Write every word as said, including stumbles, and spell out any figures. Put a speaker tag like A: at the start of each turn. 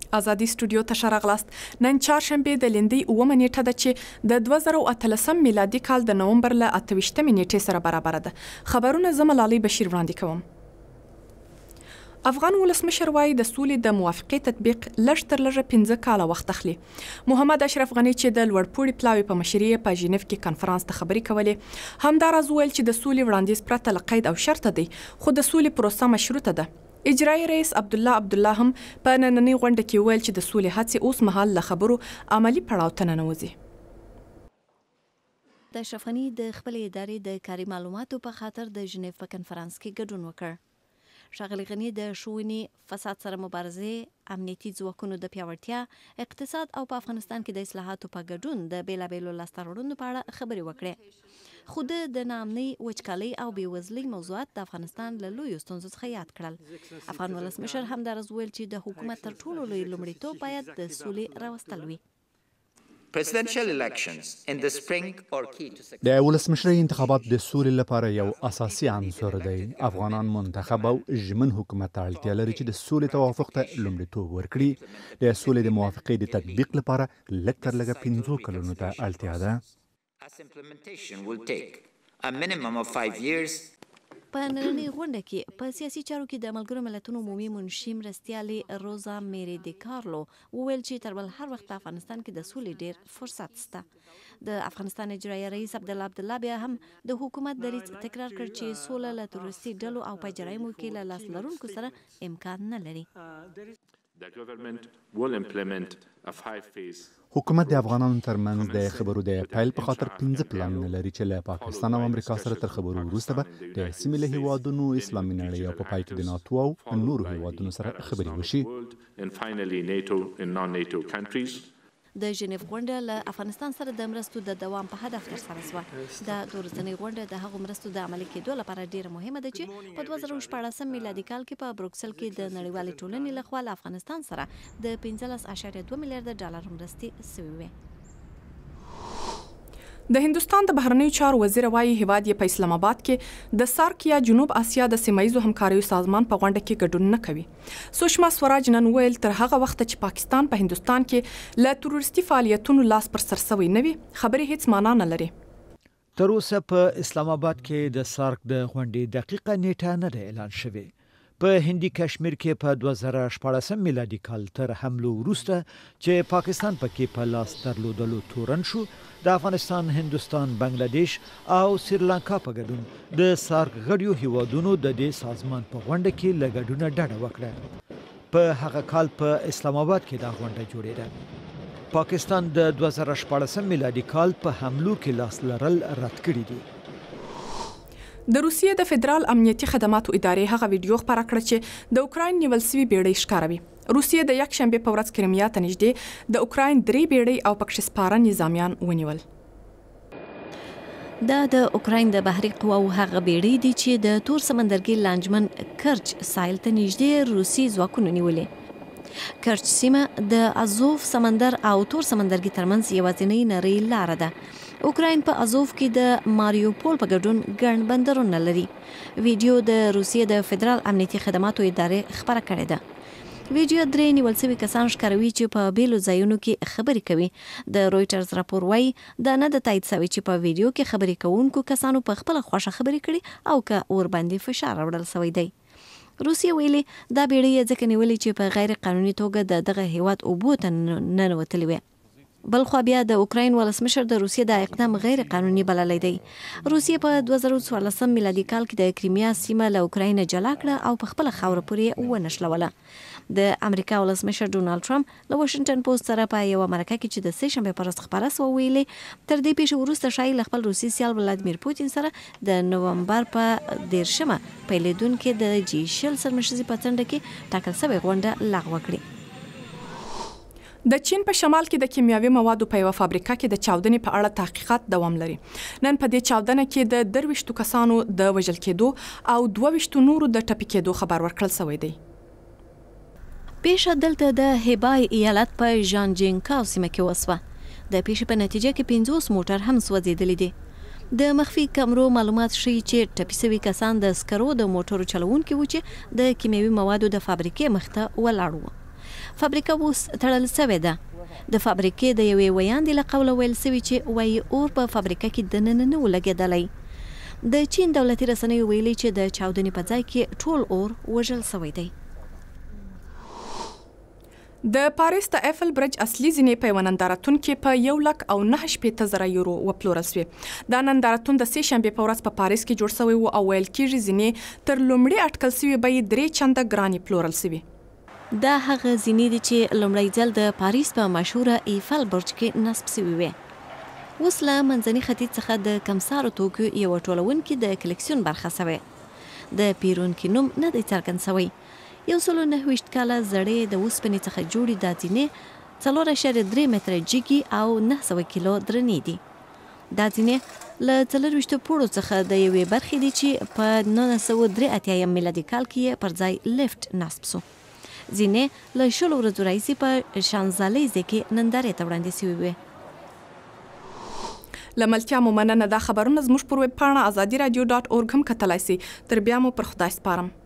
A: ازادي سټودیو ته راغلاست. نن چهارشنبه د لندۍ اوومه نیټه ده چې د دوه زره اتلسم میلادي کال د نومبر له اته ویشتمې نیټې سره برابر ده. خبرونه زه ملالۍ بشیر وړاندې کوم. افغان ولسمشر وايي د سولې د موافقې تطبیق لږ تر لږه پنځه کاله وخت اخلي. محمد اشرف غني چې د لوړپوړي پلاوي په مشرۍ په ژینیف کې کنفرانس ته خبرې کولې، همداراز وویل چې د سولې وړاندیز پرته له قید او شرطه دی، خو د سولې پروسه مشروطه ده. اجرایي رئیس عبدالله عبدالله هم په نننۍ غونډه کې وویل چې د سولې هڅې اوس مهال له خبرو عملي پړاو ته ننوځي.
B: د اشرف غني د خپلې ادارې د کاري معلوماتو په خاطر د ژینیف په کنفرانس کې ګډون وکړ. ښاغلي غني د ښوونې، فساد سره مبارزې، امنیتي ځواکونو د پیاوړتیا، اقتصاد او په افغانستان کې د اصلاحاتو په ګډون د بېلابېلو لاسته راوړنو په اړه خبرې وکړې. خو د ناامنۍ، وچکالۍ او بېوزلۍ موضوعات د افغانستان له لویو ستونزو څخه یاد کړل. افغان ولسمشر همداراز وویل چې د حکومت تر ټولو لوی لومړیتوب باید د سولې راوستل وي.
C: د ولسمشرۍ انتخابات د سولې لپاره یو اساسي عنصر دی. افغانان منتخب او ژمن حکومت ته اړتیا لري چې د سولې توافق ته لومړیتوب ورکړي. د سولې د موافقې د تطبیق لپاره لږ تر لږه پنځو کلونو ته اړتیا ده.
B: په نننۍ غونډه کې په سیاسي چارو کې د ملګرو ملتونو عمومي منشي مرستیالې روزا میری دی کارلو وویل چې تر بل هر وخت په افغانستان کې د سولې ډېر فرصت شته. د افغانستان اجرایي رئیس عبدالله عبدالله بیا هم د حکومت دریځ تکرار کړ چې سوله له تروریستي ډلو او په جرایمو کې له لاس لرونکو سره امکان نه لري.
C: حکومت د افغانانو ترمنځ د خبرو د پیل په خاطر پنځه پلانونه لري چې له پاکستان او امریکا سره تر خبرو وروسته به د سیمې له هیوادونو، اسلامي نړۍ او په پای کې د ناتو او نورو هیوادونو سره خبرې وشي.
B: د ژینیف غونډه له افغانستان سره د مرستو د دوام په هدف ترسره شوه. د دوه ورځنۍ غونډه د هغو مرستو د عملي کېدو لپاره ډېره مهمه ده چې په دوه زره شپاړسم میلادي کال کې په بروکسل کې د نړیوالې ټولنې لخوا له افغانستان سره د پنځلس اعشاریه دوه میلیارده ډالر مرستې شوې وې.
A: د هندوستان د بهرنیو چارو وزیره وايي هیواد یې په اسلام اباد کې د سارک یا جنوب اسيا د سيمېزو همکاریو سازمان په غونډه کې ګډون نه کوي. سوشما سوراج نن ویل تر هغه وخت چې پاکستان په هندوستان کې له تروریستي فعالیتونو لاس پر سر سوی نه وي، خبرې هیڅ معنا نه لري.
D: تر اوسه په اسلام اباد کې د سارک د غونډې دقیقه نیټه نه ده اعلان شوې. په هندي کشمیر کې په دوه زره شپاړسم میلادي کال تر حملو وروسته چې پاکستان پکې په لاس درلودلو تورن شو، د افغانستان، هندوستان، بنگلاديش او سریلانکا په ګډون د سارک غړیو هیوادونو د دې سازمان په غونډه کې له ګډونه ډډه وکړه. په هغه کال په اسلام آباد کې دا غونډه جوړېده. پاکستان د دوه زره شپاړسم میلادي کال په حملو کې لاس لرل رد کړي دي.
A: د روسیې د فدرال امنیتي خدماتو ادارې هغه ویډیو خپاره کړه چې د اوکراین نیول سوي بیړۍ ښکاروي. روسیې د یک شنبې په ورځ کریمیا ته نږدې د اوکراین درې بیړۍ او پکښې سپاره نظامیان ونیول.
B: دا د اوکراین د بحري قواو هغه بیړۍ دي چې د تور سمندرګي لانجمن کرچ ساحل ته نږدې روسي ځواکونو نیولې. کرچ سیمه د ازوف سمندر او تور سمندرګي ترمنځ یوازینۍ نرۍ لاره ده. اوکراین په ازوف کې د ماریوپول په ګډون ګڼ بندرونه لري. ویډیو د روسیې د فدرال امنیتي خدماتو ادارې خپره کړې ده. ویډیو درې نیول شوي کسان ښکاروي چې په بیلو ځایونو کې خبرې کوي. د رویټرز راپور وايي دا نه د تایید شوی چې په ویډیو کې خبرې کوونکو کسانو په خپله خوښه خبرې کړي او که ورباندې فشار راوړل شوی دی. روسیه ویلي دا بیړۍ یې ځکه نیولې چې په غیر قانوني توګه د دغه هیواد اوبو ته ننوتلې وې. بل خو بیا د اوکراین ولسمشر د روسیې د اقدام غیر قانوني بللی دی. روسیې په دوه زره څوارلسم میلادي کال کې د کریمیا سیمه له اوکراین جلا کړه او په خپله خاوره پورې ونښلوله. د امریکا ولسمشر ډونالډ ټرمپ له واشنګټن پوسټ سره په یوه مرکه کې چې د سه شنبې په ورځ خپره سوه ویلې تر دې پیښې وروسته ښایي له خپل روسي سیال ولادیمیر پوتین سره د نومبر په دېرشمه پیلېدونکې د جي شل سرمشرۍ په څنډه کې ټاکل شوې غونډه لغوه کړي.
A: د چین په شمال کې د کیمیاوي موادو په یوه فابریکه کې د چاودنې په اړه تحقیقات دوام لري. نن په دې چاودنه کې د درویشتو کسانو د وژل کېدو او دوه ویشتو نورو د ټپي کېدو خبر ورکړل شوی دی.
B: پیښه دلته د هیبای ایالت په ژانجینکاو سیمه کې وسوه. د پیښې په نتیجه کې پنځوس موټر هم سوځېدلي دي. د مخفي کمرو معلومات ښیي چې ټپي شوي کسان د سکرو د موټرو چلوونکي وو چې د کیمیاوي موادو د فابریکې مخ ته ولاړ وو. فابریکه اوس تړل شوې ده. د فابریکې د یوې ویاندې له قوله ویل شوي چې وايي اور په فابریکه کې دننه نه و لګېدلی. د چین دولتي رسنیو ویلي چې د چاودنې په ځای کې ټول اور وژل شوی دی.
A: د پاریس د ایفل برج اصلي زینې په یوه نندارتون کې په یو لک او نهه شپېته زره یورو وپلورل سوې. دا نندارتون د سې شنبې په ورځ په پاریس کې جوړ شوی و او ویل کېږي زینې تر لومړي اټکل سوي بیې درې چنده ګرانې پلورل سوي.
B: دا هغه زینې دي چې لومړی ځل د پاریس په مشهوره ایفل برج کې نصب سوي وې. اوس له منځني ختیځ څخه د کمسارو توکو یوه ټولونکې د کلکسیون برخه سوې. د پیرونکي نوم نه دی څرګند سوی. یو سلو نهه ویشت کاله زړې د اوسپنې څخه جوړې دا زینې څلور اعشاریه درې متره جګې او نهه سوه کیلو درنې دي. دا زینې له څلور ویشتو پوړو څخه د یوې برخې دي چې په نولس سوه درې اتیایم میلادي کال کې یې پر ځای لیفټ نصب سو. زینې له شلو ورځو راهیسې په شانزلیزې کې نندارې ته وړاندې سوي وې.
A: له ملتیا مو مننه. دا خبرونه زموږ پر ویب پاڼه ازادي راډیو ډاټ اورګ هم کتلای سئ. تر بیا مو پر خدای سپارم.